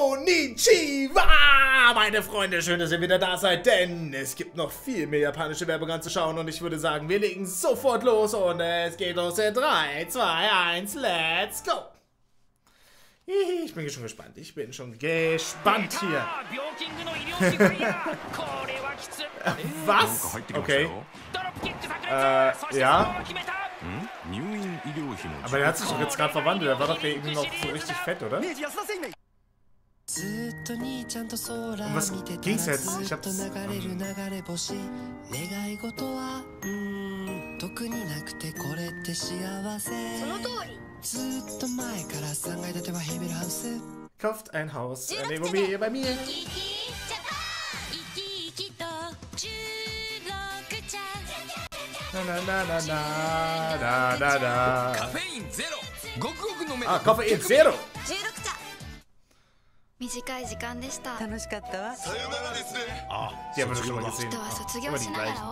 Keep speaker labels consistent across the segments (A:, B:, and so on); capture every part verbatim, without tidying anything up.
A: Konnichiwa, meine Freunde, schön, dass ihr wieder da seid, denn es gibt noch viel mehr japanische Werbung anzuschauen und ich würde sagen, wir legen sofort los und es geht los in drei, zwei, eins, let's go! Ich bin schon gespannt, ich bin schon gespannt hier. Was? Okay. Äh, ja. Aber der hat sich doch jetzt gerade verwandelt, der war doch eben noch so richtig fett, oder? Um was ging's jetzt? Ich hab's... Ähm, kauft ein Haus, eine Immobilie bei mir. Na na na na na na na na. Ah, Koffein Zero. Ah, die haben wir doch schon mal gesehen. Ah, immer die gleichen.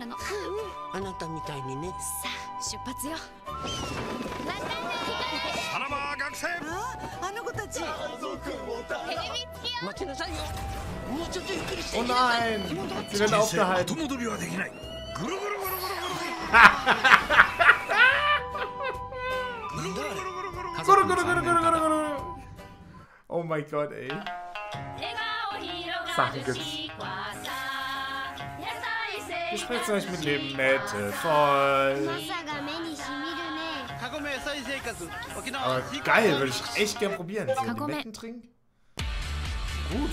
A: Oh nein! Sie werden aufgehalten. Oh mein Gott, ey. Sachen gibt's. Ich spreche euch mit dem Mette voll. Aber geil, würde ich echt gern probieren. So Limetten trinken? Gut.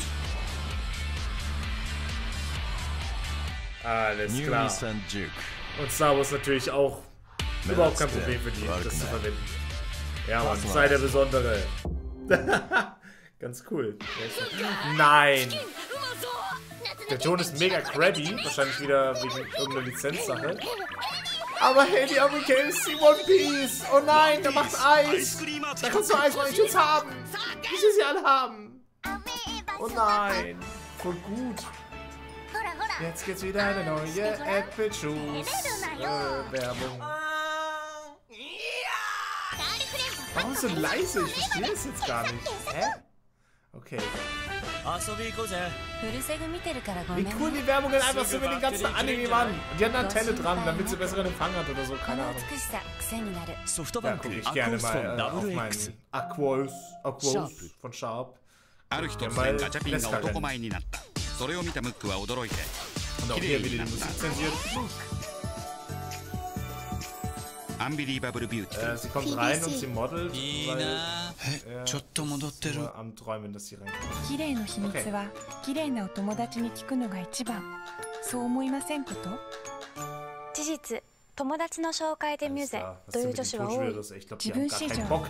A: Alles klar. Und Star Wars natürlich auch überhaupt kein Problem für die, das zu verwenden. Ja, man, sei der Besondere. Ganz cool. Nein! Der Ton ist mega crabby, wahrscheinlich wieder wegen irgendeiner Lizenzsache. Aber hey, die haben K F C One Piece! Oh nein, der macht Eis! Da kannst du Eis, ich will's haben! Ich will sie alle haben! Oh nein! Voll gut! Jetzt gibt's wieder eine neue Apple Juice äh, Werbung. Warum so leise? Ich verstehe es jetzt gar nicht. Hä? Okay. Wie cool die Werbungen einfach so mit den ganzen Anime waren. Die hatten eine Antenne dran, damit sie besseren Empfang hat oder so. Keine Ahnung. Da gucke ich gerne mal äh, auf meinen Aquos, Aquos von Sharp. Ja, mal Nesca-Rennen. Und auch hier wieder die Musik zensiert. Äh, sie kommt rein und sie modelt, weil äh, nur am Träumen, dass sie reinkommt. Okay. Ich glaube, die haben gar keinen Bock.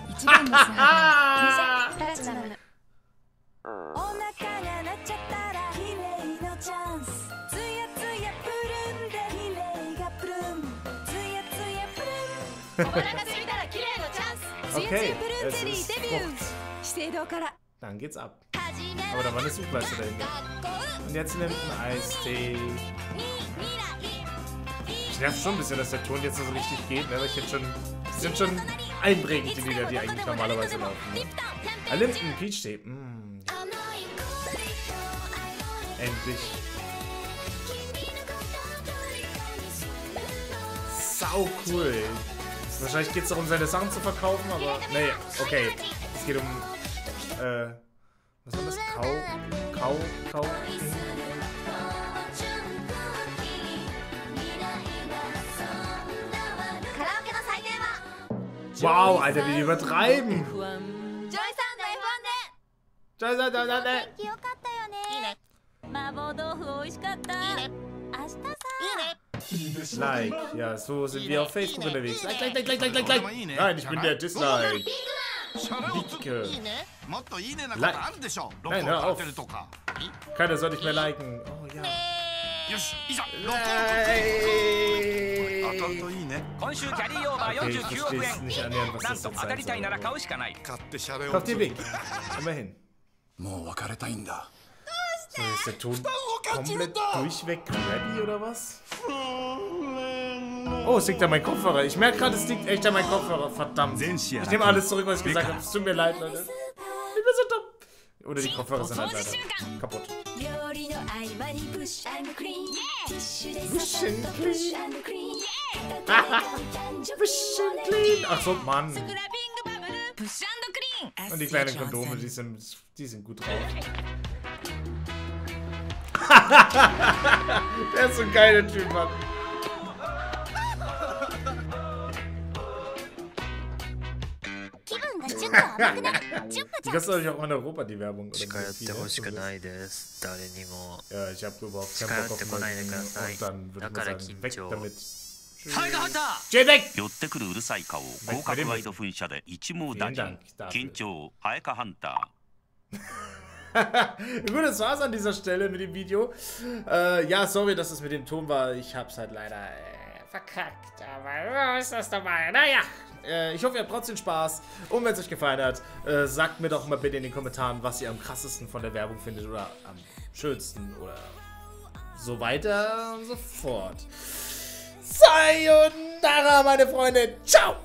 A: Okay, es ist Frucht. Dann geht's ab. Aber da war eine Suchleiste dahinter. Und jetzt nimmt ein Eistee. Ich nerv schon ein bisschen, dass der Ton jetzt so richtig geht, ne? Aber ich jetzt schon. Die sind schon einprägend, die Lieder, die eigentlich normalerweise laufen. Ne? Ah, Linden, Peach-Tee. Mm. Endlich. Sau cool. Wahrscheinlich geht es darum, seine Sachen zu verkaufen, aber... Nee, okay. Es geht um... Äh... Was war das? Kau... Kau... Kau... Wow, Alter, wie die übertreiben! Like, ja, so sind wir auf Facebook unterwegs. Like, like, like, like, like, like, like. Nein, ich bin der Dislike. Dicke. Like. Nein, hör auf. Keiner soll nicht mehr liken. Oh ja. Okay, ich verstehe es nicht annähernd, was das jetzt sein soll. Kauf dir Weg. Immerhin. So, ist der Ton komplett durchweg crabby oder was? Oh, es liegt an meinem Kopfhörer. Ich merke gerade, es liegt echt an meinem Kopfhörer. Verdammt. Ich nehme alles zurück, was ich gesagt habe. Es tut mir leid, Leute. Ich bin so dumm. Oder die Kopfhörer sind halt leider kaputt. Push and clean. Push and clean. Ach so, Mann. Und die kleinen Kondome, die sind, die sind gut drauf. Der ist so ein geiler Typ, Mann. Die kannst du euch auch in Europa, die Werbung. Oder ja, ich habe überhaupt keinen Bock auf Leuten. Und dann würde man sagen, weg damit. Geh weg! Vielen Dank dafür. Gut, das war's an dieser Stelle mit dem Video. Äh, ja, sorry, dass es mit dem Ton war. Ich hab's halt leider äh, verkackt. Aber was ist das dabei? Naja, äh, ich hoffe, ihr habt trotzdem Spaß. Und wenn es euch gefallen hat, äh, sagt mir doch mal bitte in den Kommentaren, was ihr am krassesten von der Werbung findet oder am schönsten oder so weiter und so fort. Sayonara, meine Freunde. Ciao!